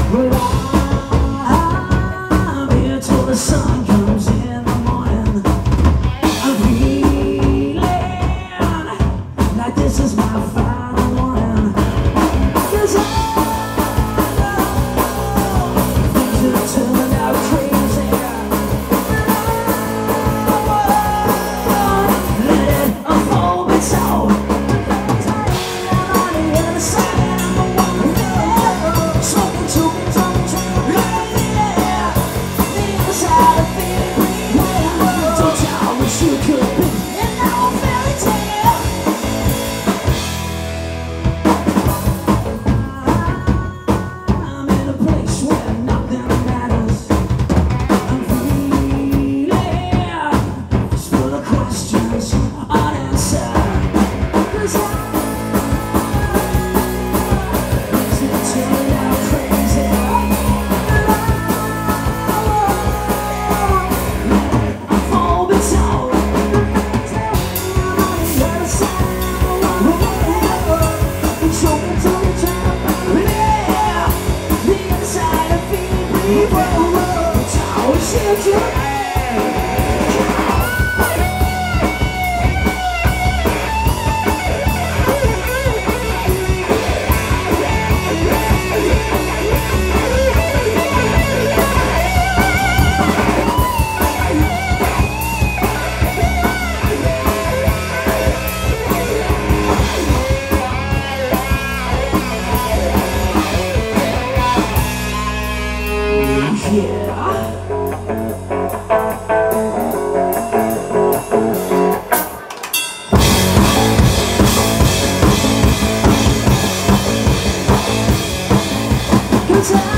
But I'm here till the sun comes in the morning. I'm feeling like this is my final warning. 'Cause I know things have turned out crazy. Let it unfold, but so you could be in our fairy tale. I'm in a place where nothing matters. I'm feeling just full of questions unanswered. 'Cause things have turned out crazy. Unfold, but so yeah.